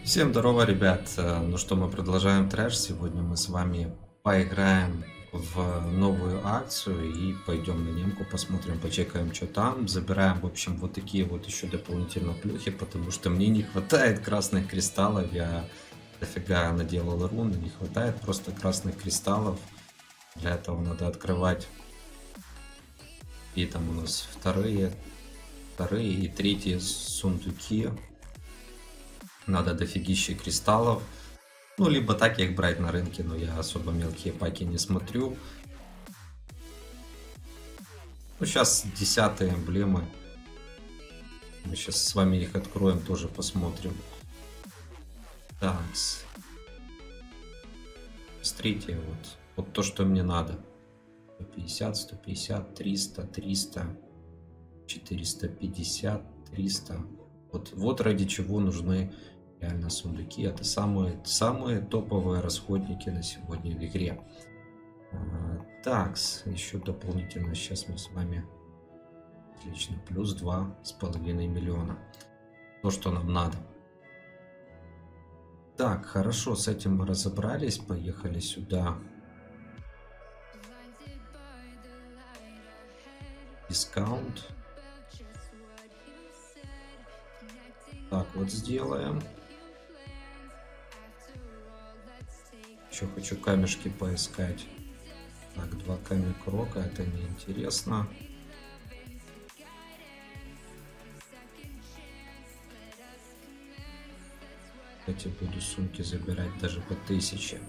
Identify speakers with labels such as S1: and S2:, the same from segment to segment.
S1: Всем здорово, ребят. Ну что, мы продолжаем трэш. Сегодня мы с вами поиграем в новую акцию и пойдем на немку, посмотрим, почекаем, что там. Забираем, в общем, вот такие вот еще дополнительно плюхи, потому что мне не хватает красных кристаллов. Я дофига наделал рун, не хватает просто красных кристаллов. Для этого надо открывать. И там у нас вторые и третьи сундуки. Надо дофигища кристаллов. Ну, либо так их брать на рынке, но я особо мелкие паки не смотрю. Ну, сейчас 10-е эмблемы. Мы сейчас с вами их откроем, тоже посмотрим. Так. Смотрите, вот то, что мне надо. 150, 150, 300, 300, 450, 300. Вот ради чего нужны реально сундуки. Это самые топовые расходники на сегодня в игре. Такс, еще дополнительно сейчас мы с вами. Отлично, плюс 2,5 миллиона. То, что нам надо. Так, хорошо, с этим мы разобрались. Поехали сюда. Дискаунт. Так, вот сделаем. Еще хочу камешки поискать. Так, 2 камня крока, это неинтересно. Кстати, буду сумки забирать даже по 1000.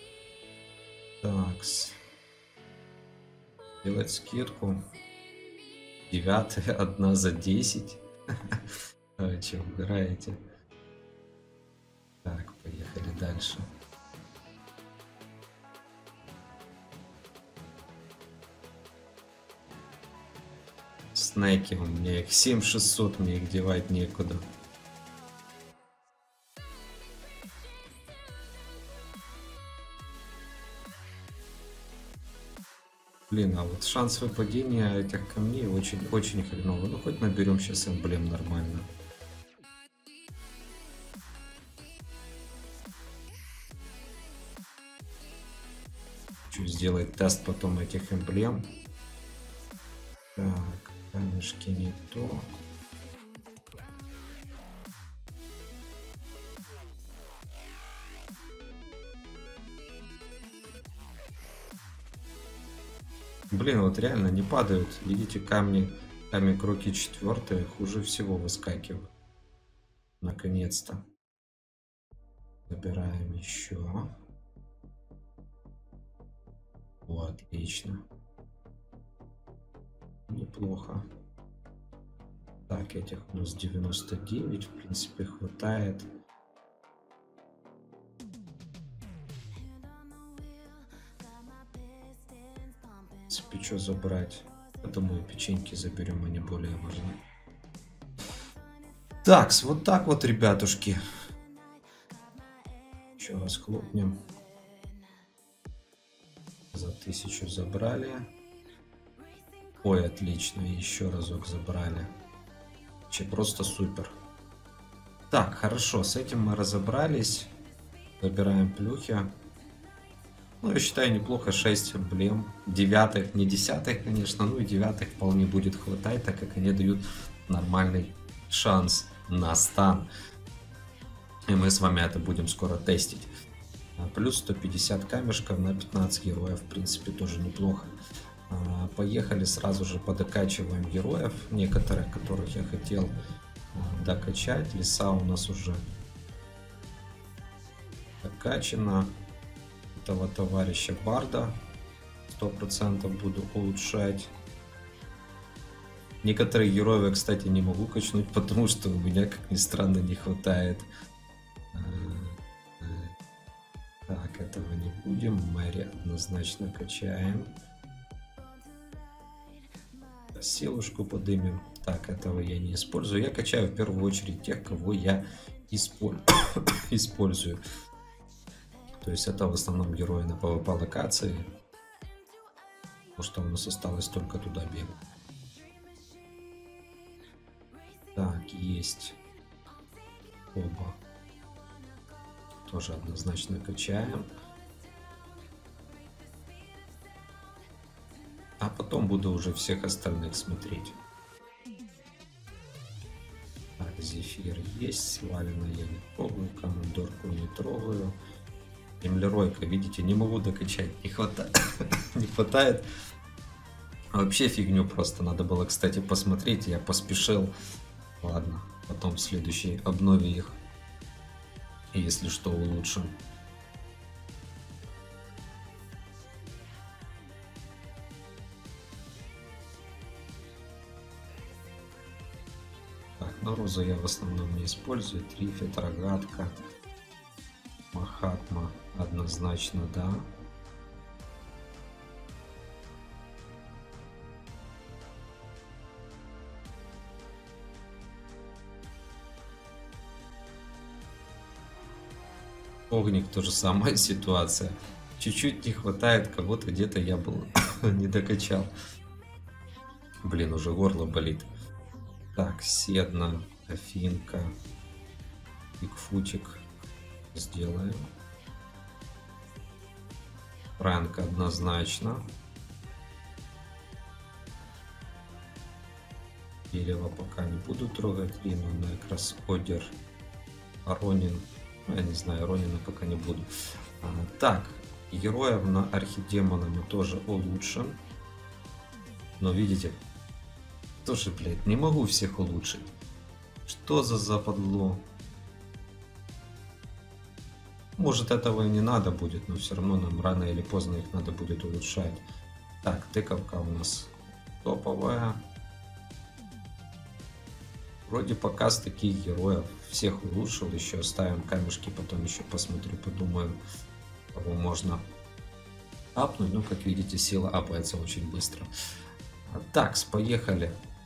S1: Такс. Делать скидку. 9 одна за 10. Че, угораете? Так, поехали дальше. Снеки у меня их 7600, мне их девать некуда. Блин, а вот шанс выпадения этих камней очень хреновый. Ну хоть наберем сейчас эмблем нормально. Хочу сделать тест потом этих эмблем. Так, камешки не то. Блин, вот реально не падают. Видите, камни кроки 4 хуже всего выскакивают. Наконец-то. Забираем еще. О, отлично. Неплохо. Так, этих у нас 99, в принципе, хватает. Что забрать? Думаю, печеньки заберем, они более важны. Такс, вот так вот, ребятушки. Еще раз хлопнем. За 1000 забрали. Ой, отлично, еще разок забрали. Че, просто супер. Так, хорошо, с этим мы разобрались. Забираем плюхи. Ну, я считаю, неплохо 6 эмблем. 9, не 10, конечно, ну и 9 вполне будет хватать, так как они дают нормальный шанс на стан. И мы с вами это будем скоро тестить. Плюс 150 камешков на 15 героев, в принципе, тоже неплохо. Поехали, сразу же подокачиваем героев, некоторых, которых я хотел докачать. Леса у нас уже докачана. Этого товарища Барда 100% буду улучшать. Некоторые герои я, кстати, не могу качнуть, потому что у меня, как ни странно, не хватает. Так, этого не будем. Мэри однозначно качаем. Силушку подымем. Так, этого я не использую. Я качаю в первую очередь тех, кого я использую. То есть это в основном герои на PvP локации. Потому что у нас осталось только туда бегать. Так, есть. Оба. тоже однозначно качаем. А потом буду уже всех остальных смотреть. Так, Зефир есть, Свалина я не трогаю, Командорку не трогаю. Землеройка, видите, не могу докачать, не хватает. Не хватает. Вообще фигню просто надо было, кстати, посмотреть, я поспешил. Ладно, потом в следующей обнове их, если что, улучшим. Так, ну розу я в основном не использую. Трифет, рогатка, Махатма однозначно, да. Огник тоже самая ситуация. Чуть-чуть не хватает, кого-то где-то я был не докачал. Блин, уже горло болит. Так, Седна, Афинка, Бигфутик сделаем. Фрэнк однозначно. Дерево пока не буду трогать. Рину, Некрас, Одер, Ронин. Я не знаю, Ронина пока не буду. Так, героев на архидемона мы тоже улучшим. Но видите, тоже, блядь, не могу всех улучшить. Что за западло? Может, этого и не надо будет, но все равно нам рано или поздно их надо будет улучшать. Так, тыковка у нас топовая. Вроде пока с таких героев всех улучшил, еще оставим камешки, потом еще посмотрю, подумаю, кого можно апнуть. Ну, как видите, сила апается очень быстро. Так, поехали.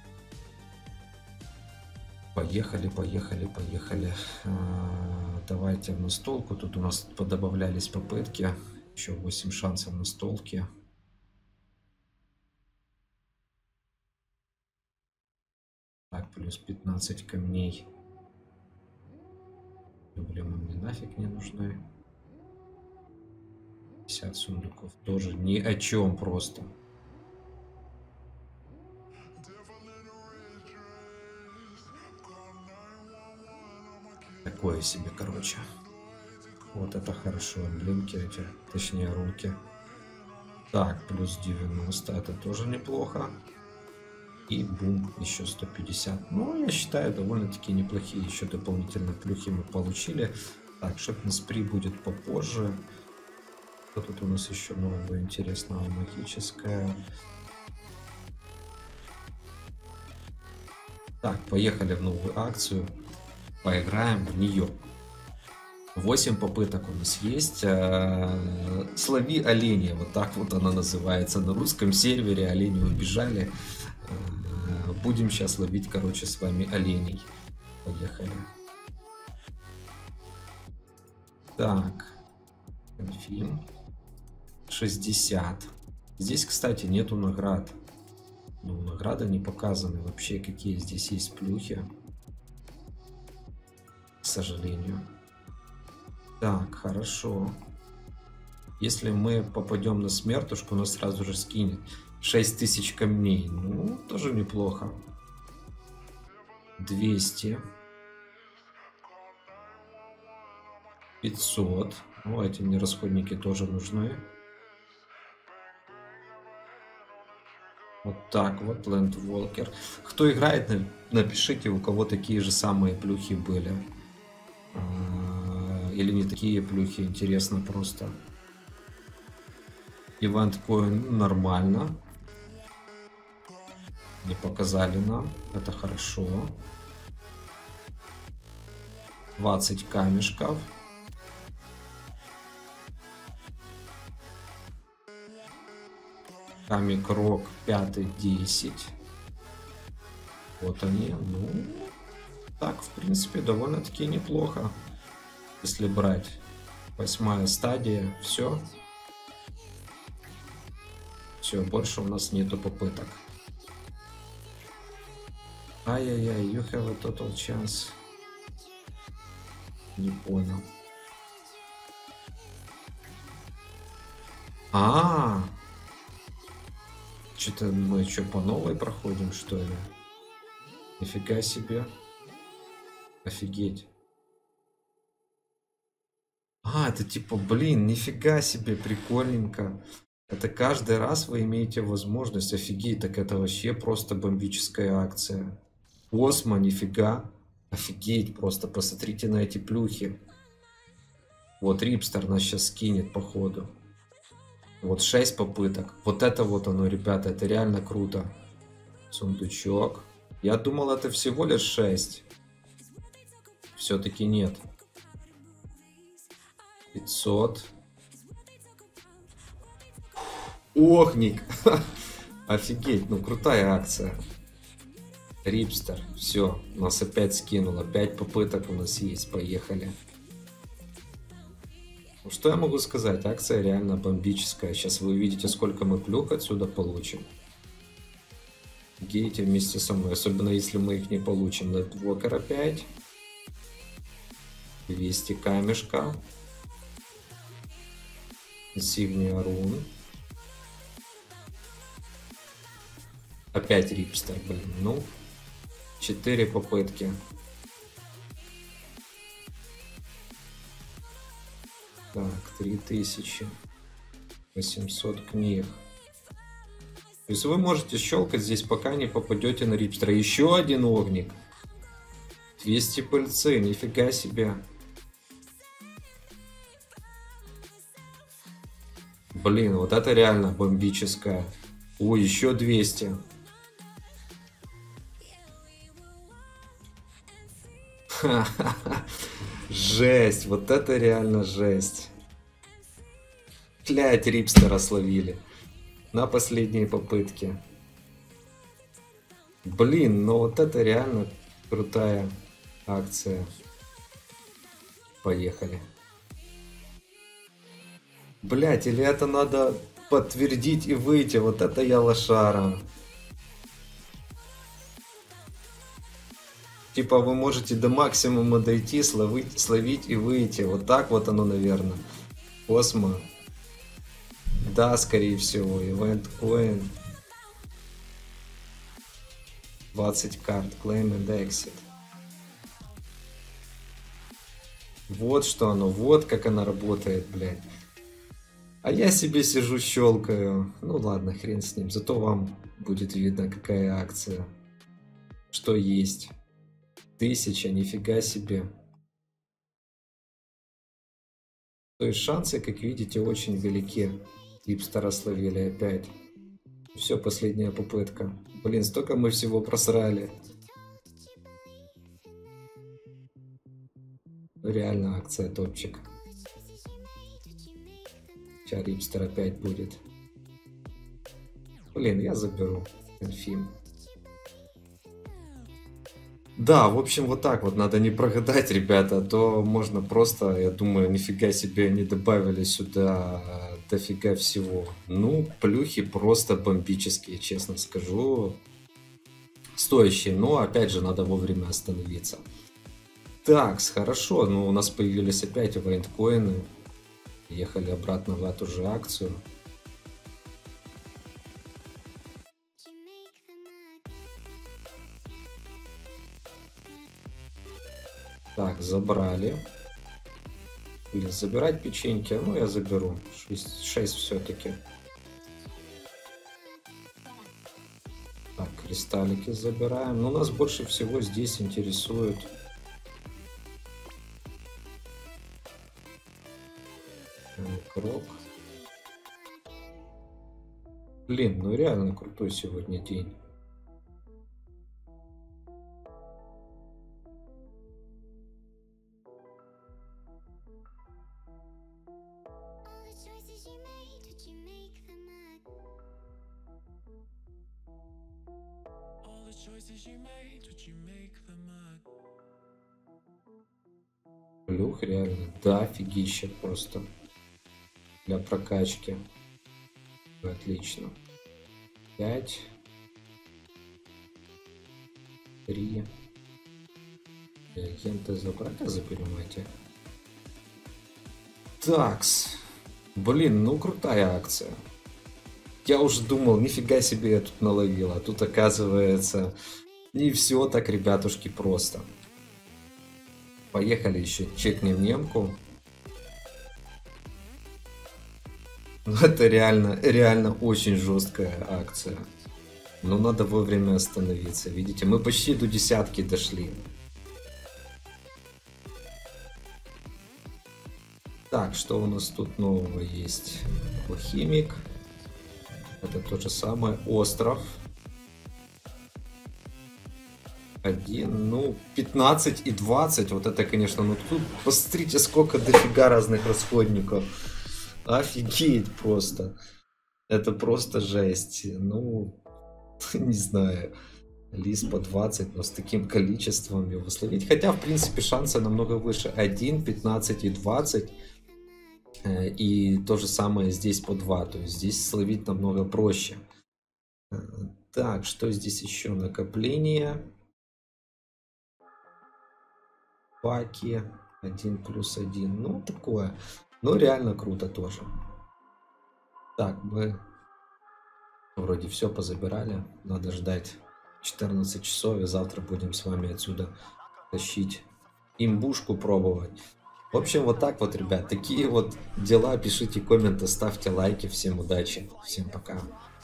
S1: Поехали. Давайте в настолку. Тут у нас подобавлялись попытки. Еще 8 шансов на настолки. Так, плюс 15 камней. Проблемы мне нафиг не нужны. 50 сундуков тоже ни о чем просто. Такое себе, короче. Вот это хорошо. Эмблемки эти, точнее руки. Так, плюс 90, это тоже неплохо. И бум, еще 150. Ну, я считаю, довольно-таки неплохие еще дополнительно плюхи мы получили. Так, Шепнес При будет попозже. Что тут у нас еще нового интересного? Магическое. Так, поехали в новую акцию. Поиграем в нее. 8 попыток у нас есть. Слови оленя. Вот так вот она называется. На русском сервере олени убежали. Будем сейчас ловить, короче, с вами оленей. Поехали. Так. Конфим. 60. Здесь, кстати, нету наград. Ну, награды не показаны вообще, какие здесь есть плюхи. К сожалению. Так, хорошо. Если мы попадем на смертушку, нас сразу же скинет 6000 камней. Ну, тоже неплохо. 200. 500. Ну, эти мне расходники тоже нужны. Вот так вот, Landwalker. Кто играет, напишите, у кого такие же самые плюхи были. Или не такие плюхи, интересно просто. Event Coin нормально. Не показали нам, это хорошо. 20 камешков. Камик Рок 5-10. Вот они. Ну, так, в принципе, довольно-таки неплохо. Если брать 8-я стадия, все. Все, больше у нас нету попыток. Ай-яй-яй, you have a total chance. Не понял. А, что-то мы что, по новой проходим, что ли? Нифига себе. Офигеть. А, это типа, блин, нифига себе, прикольненько. Это каждый раз вы имеете возможность. Офигеть, так это вообще просто бомбическая акция. Космо, нифига. Офигеть, просто посмотрите на эти плюхи. Вот Рипстер нас сейчас скинет, походу. Вот 6 попыток. Вот это вот оно, ребята, это реально круто. Сундучок. Я думал, это всего лишь 6. Все-таки нет. 500. Охник. Офигеть, ну крутая акция. Рипстер. Все, нас опять скинуло. 5 попыток у нас есть. Поехали. Ну, что я могу сказать? Акция реально бомбическая. Сейчас вы увидите, сколько мы плюх отсюда получим. Гейте вместе со мной. Особенно если мы их не получим. Лэдвокер опять. 200 камешка. Инсигния рун. Опять Рипстер, блин. Ну, 4 попытки. Так, 3000. 800 книг. То есть вы можете щелкать здесь, пока не попадете на Рипстера. Еще один огник. 200 пыльцы, нифига себе. Блин, вот это реально бомбическая. Ой, еще 200. Жесть, вот это реально жесть. Блять, Рипстера словили. На последней попытке. Блин, ну вот это реально крутая акция. Поехали. Блять, или это надо подтвердить и выйти? Вот это я лошара. Типа вы можете до максимума дойти, словить и выйти. Вот так вот оно, наверное. Космо. Да, скорее всего. Event Coin. 20 карт. Claim and Exit. Вот что оно. Вот как она работает, блядь. А я себе сижу, щелкаю. Ну ладно, хрен с ним. Зато вам будет видно, какая акция. Что есть. 1000, нифига себе. То есть шансы, как видите, очень велики. Рипстера словили опять. Все, последняя попытка. Блин, столько мы всего просрали. Реально акция топчик. Сейчас Рипстер опять будет. Блин, я заберу инфим. Да, в общем, вот так вот надо не прогадать, ребята, а то можно просто, я думаю, нифига себе не добавили сюда дофига всего. Ну, плюхи просто бомбические, честно скажу. Стоящие, но опять же надо вовремя остановиться. Так, хорошо, ну у нас появились опять вайнкоины. Ехали обратно в эту же акцию. Так, забрали. Блин, забирать печеньки, ну я заберу. 6 все-таки. Так, кристаллики забираем. Но нас больше всего здесь интересует. Крок. Блин, ну реально крутой сегодня день. Плюх реально, да, офигища просто. Для прокачки. Отлично. 5. 3. Реагенты забрать, а заберем эти. Такс. Блин, ну крутая акция. Я уже думал, нифига себе я тут наловил, а тут оказывается не все так, ребятушки, просто. Поехали еще чекнем немку. Ну, это реально очень жесткая акция. Но надо вовремя остановиться. Видите, мы почти до десятки дошли. Так, что у нас тут нового есть? Алхимик. Это то же самое. Остров. Один, ну, 15 и 20. Вот это, конечно, ну тут посмотрите, сколько дофига разных расходников. Офигеть просто. Это просто жесть. Ну, не знаю. Лис по 20, но с таким количеством его словить. Хотя, в принципе, шансы намного выше. 1, 15 и 20. И то же самое здесь по 2. То есть здесь словить намного проще. Так, что здесь еще? Накопление. Паки. 1+1. Ну, такое. Ну, реально круто тоже. Так, мы вроде все позабирали. Надо ждать 14 часов, и завтра будем с вами отсюда тащить имбушку, пробовать. В общем, вот так вот, ребят. Такие вот дела. Пишите комменты, ставьте лайки. Всем удачи. Всем пока.